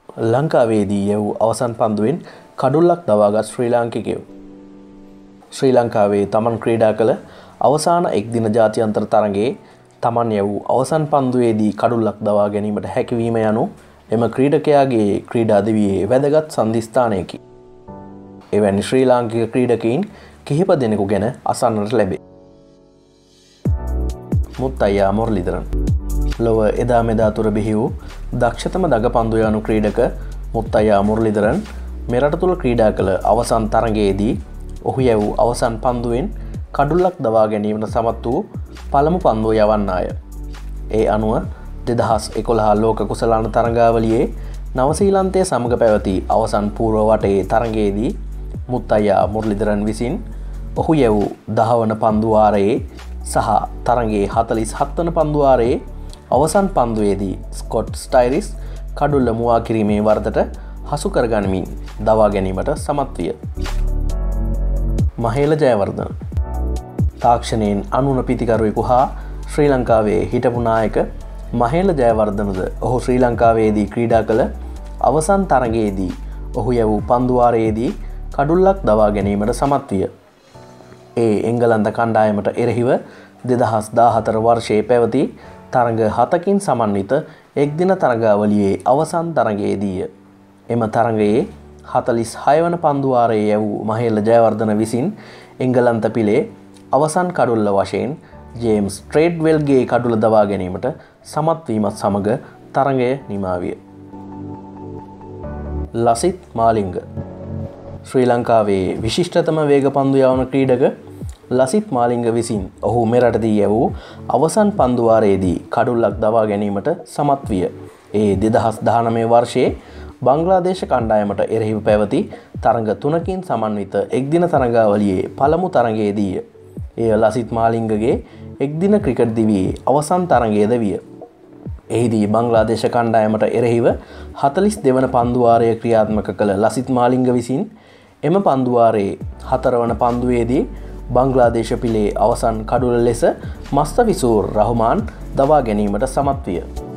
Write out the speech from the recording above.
ලංකාවේදී යවූ අවසන් පන්දුවෙන් කඩුල්ලක් දවාගත් ශ්‍රී ලාංකිකයෝ. ශ්‍රී ලංකාවේ තමන් ක්‍රීඩා කළ අවසාන එක්දින ජාත්‍යන්තර තරගයේ තමන් යවූ අවසන් පන්දුවේදී කඩුල්ලක් දවා ගැනීමට හැකිවීම යනු එම ක්‍රීඩකයාගේ ක්‍රීඩා දිවියේ වැදගත් සන්ධිස්ථානයකි. එවැනි ශ්‍රී ලාංකික ක්‍රීඩකයින් කිහිප දෙනෙකු ගැන අසන්නට ලැබේ. මුත්තයියා මුරලිදරන් ලොව එදා මෙදා තුර බිහි වූ දක්ෂතම දගපන්දු යනු ක්‍රීඩක මුත්තයියා මුරලිදරන් මෙරට තුළ ක්‍රීඩා කළ අවසන් තරගයේදී ඔහු යවූ අවසන් පන්දුවෙන් කඩුල්ලක් දවා ගැනීමට සමත් වූ පළමු පන්දුව යවන්නාය. ඒ අනුව 2011 ලෝක කුසලාන තරගාවලියේ නවසීලන්තය සමග පැවති අවසන් පූර්ව වටයේ තරගයේදී මුත්තයියා මුරලිදරන් විසින් ඔහු යවූ 10 වන පන්දුවාරයේ සහ තරගයේ 47 වන පන්දුවාරයේ අවසන් පන්දුවේදී ස්කොට් ස්ටයිරිස් කඩුල්ල මුවා කිරීමේ වරදට හසු කරගනිමින් දවා ගැනීමට සමත් විය. මහේල ජයවර්ධන තාක්ෂණයෙන් අනුන පිතිකරුවෙකු හා ශ්‍රී ලංකාවේ හිටපු නායක මහේල ජයවර්ධනද ඔහු ශ්‍රී ලංකාවේදී ක්‍රීඩා කළ අවසන් තරගයේදී ඔහු යවූ පන්දුවාරයේදී කඩුල්ලක් දවා ගැනීමට සමත් විය. ඒ එංගලන්ත කණ්ඩායමට එරෙහිව 2014 වර්ෂයේ පැවති තරග 7කින් සමන්විත එක්දින තරගාවලියේ අවසන් තරගයේදීය. එම තරගයේ 46 වන පන්දුවාරයේ යවූ මහේල ජයවර්ධන විසින් එංගලන්ත පිලේ අවසන් කඩුල්ල වශයෙන් ජේම්ස් ට්‍රේඩ්වෙල්ගේ කඩුල දවා ගැනීමට සමත් වීමත් සමග තරගය නිමා විය. ලසිත් මාලිංග ශ්‍රී ලංකාවේ විශිෂ්ටතම වේගපන්දු යවන ක්‍රීඩක ලසිත් මාලිංග විසින් ඔහු මෙරටදී යවූ අවසන් පන්දුවාරයේදී කඩුල්ලක් දවා ගැනීමට සමත් විය. ඒ 2019 වර්ෂයේ බංග්ලාදේශ කණ්ඩායමට එරෙහිව පැවති තරග 3කින් සමන්විත එක්දින තරගාවලියේ පළමු තරගයේදීය. එය ලසිත් මාලිංගගේ එක්දින ක්‍රිකට් දිවියේ අවසන් තරගයද විය. එහිදී බංග්ලාදේශ කණ්ඩායමට එරෙහිව 42 වන පන්දුවාරය ක්‍රියාත්මක කළ ලසිත් මාලිංග විසින් එම පන්දුවාරයේ 4 වන පන්දුවේදී බංග්ලාදේශ පිලේ අවසන් කඩුල ලෙස මස්තෆිසූර් රහ්මාන් දවා ගැනීමට සමත් විය.